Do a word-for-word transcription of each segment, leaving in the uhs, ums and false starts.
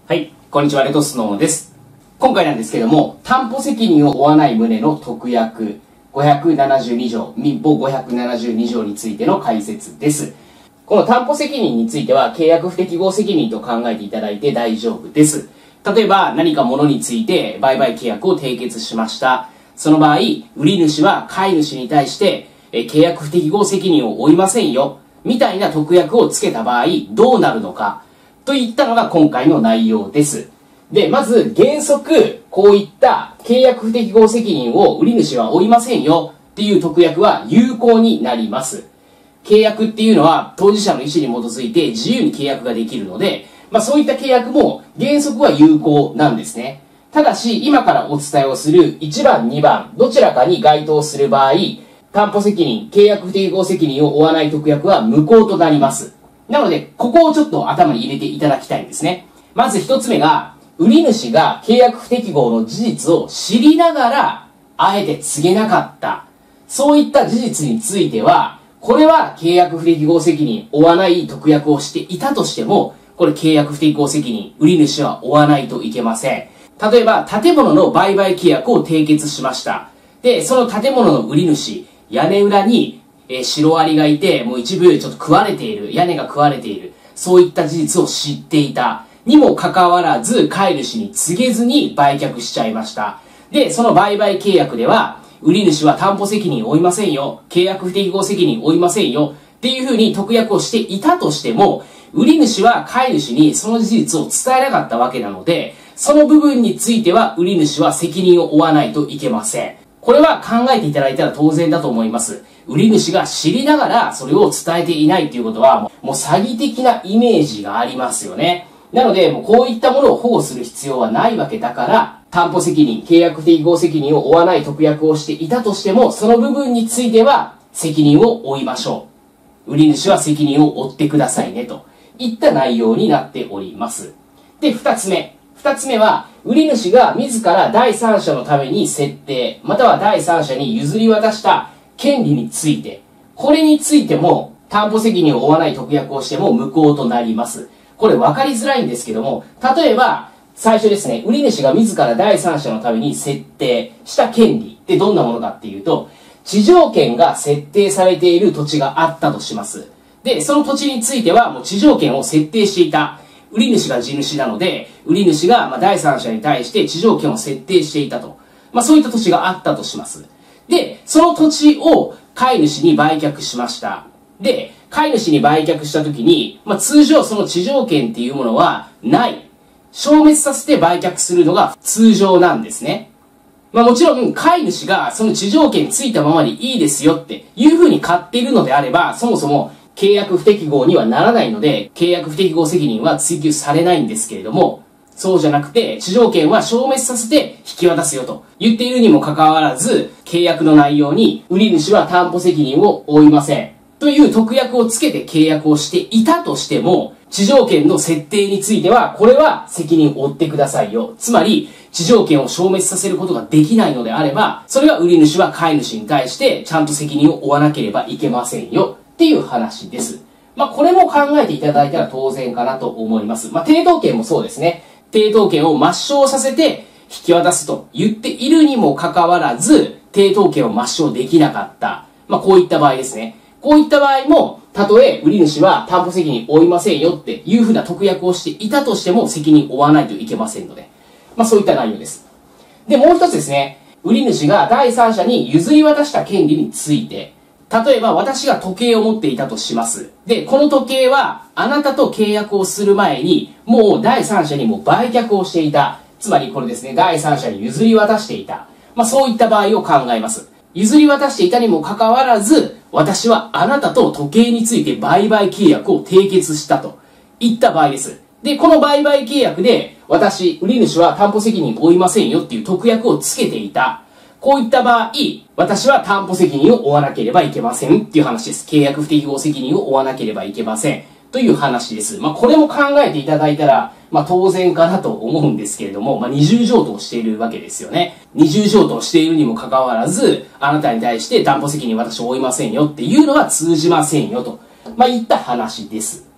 はい、こんにちは、レトスノーです。今回なんですけども、担保責任を負わない旨の特約ごひゃくななじゅうに条、民法ごひゃくななじゅうに条についての解説です。この担保責任については、契約不適合責任と考えていただいて大丈夫です。例えば、何か物について売買契約を締結しました。その場合、売り主は買い主に対して、え契約不適合責任を負いませんよ、みたいな特約をつけた場合、どうなるのか、といったのが今回の内容です。で、まず原則、こういった契約不適合責任を売り主は負いませんよっていう特約は有効になります。契約っていうのは当事者の意思に基づいて自由に契約ができるので、まあそういった契約も原則は有効なんですね。ただし、今からお伝えをするいちばん、にばん、どちらかに該当する場合、担保責任、契約不適合責任を負わない特約は無効となります。なので、ここをちょっと頭に入れていただきたいんですね。まず一つ目が、売り主が契約不適合の事実を知りながら、あえて告げなかった。そういった事実については、これは契約不適合責任、負わない特約をしていたとしても、これ契約不適合責任、売り主は負わないといけません。例えば、建物の売買契約を締結しました。で、その建物の売り主、屋根裏に、えー、シロアリがいて、もう一部ちょっと食われている、屋根が食われている、そういった事実を知っていた。にもかかわらず、買い主に告げずに売却しちゃいました。で、その売買契約では、売り主は担保責任を負いませんよ、契約不適合責任を負いませんよ、っていうふうに特約をしていたとしても、売り主は買い主にその事実を伝えなかったわけなので、その部分については売り主は責任を負わないといけません。これは考えていただいたら当然だと思います。売り主が知りながらそれを伝えていないということは、もう詐欺的なイメージがありますよね。なので、もうこういったものを保護する必要はないわけだから、担保責任、契約不適合責任を負わない特約をしていたとしても、その部分については責任を負いましょう。売り主は責任を負ってくださいね、といった内容になっております。で、二つ目。二つ目は、売り主が自ら第三者のために設定、または第三者に譲り渡した権利について、これについても担保責任を負わない特約をしても無効となります。これ分かりづらいんですけども、例えば、最初ですね、売り主が自ら第三者のために設定した権利ってどんなものかっていうと、地上権が設定されている土地があったとします。で、その土地についてはもう地上権を設定していた。売り主が地主なので、売り主がまあ第三者に対して地上権を設定していたと。まあそういった土地があったとします。で、その土地を買い主に売却しました。で、買い主に売却したときに、まあ通常その地上権っていうものはない。消滅させて売却するのが通常なんですね。まあもちろん、買い主がその地上権ついたままでいいですよっていうふうに買っているのであれば、そもそも契約不適合にはならないので、契約不適合責任は追及されないんですけれども、そうじゃなくて、地上権は消滅させて引き渡すよと言っているにもかかわらず、契約の内容に売り主は担保責任を負いません。という特約をつけて契約をしていたとしても、地上権の設定については、これは責任を負ってくださいよ。つまり、地上権を消滅させることができないのであれば、それは売り主は買い主に対してちゃんと責任を負わなければいけませんよ。っていう話です。まあ、これも考えていただいたら当然かなと思います。まあ、抵当権もそうですね。抵当権を抹消させて引き渡すと言っているにもかかわらず、抵当権を抹消できなかった。まあ、こういった場合ですね。こういった場合も、たとえ売り主は担保責任負いませんよっていうふうな特約をしていたとしても責任を負わないといけませんので。まあ、そういった内容です。で、もう一つですね。売り主が第三者に譲り渡した権利について、例えば私が時計を持っていたとします。で、この時計はあなたと契約をする前にもう第三者にも売却をしていた。つまりこれですね、第三者に譲り渡していた。まあそういった場合を考えます。譲り渡していたにもかかわらず、私はあなたと時計について売買契約を締結したといった場合です。で、この売買契約で私、売り主は担保責任を負いませんよっていう特約をつけていた。こういった場合、私は担保責任を負わなければいけませんっていう話です。契約不適合責任を負わなければいけませんという話です。まあこれも考えていただいたら、まあ当然かなと思うんですけれども、まあ二重譲渡しているわけですよね。二重譲渡しているにもかかわらず、あなたに対して担保責任私負いませんよっていうのは通じませんよと、まあいった話です。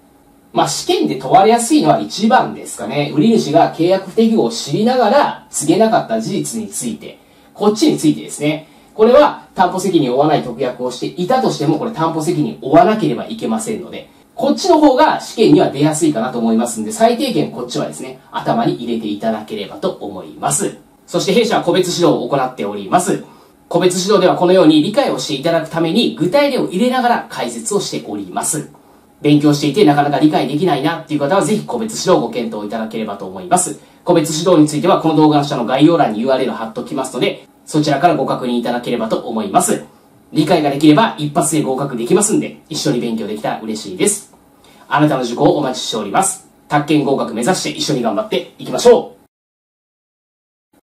まあ、試験で問われやすいのはいちばんですかね。売り主が契約不適合を知りながら告げなかった事実について、こっちについてですね。これは担保責任を負わない特約をしていたとしても、これ担保責任を負わなければいけませんので、こっちの方が試験には出やすいかなと思いますんで、最低限こっちはですね、頭に入れていただければと思います。そして弊社は個別指導を行っております。個別指導ではこのように理解をしていただくために具体例を入れながら解説をしております。勉強していてなかなか理解できないなっていう方はぜひ個別指導をご検討いただければと思います。個別指導についてはこの動画の下の概要欄に ユーアールエル 貼っておきますので、そちらからご確認いただければと思います。理解ができれば一発で合格できますんで、一緒に勉強できたら嬉しいです。あなたの受講をお待ちしております。宅建合格目指して一緒に頑張っていきましょう。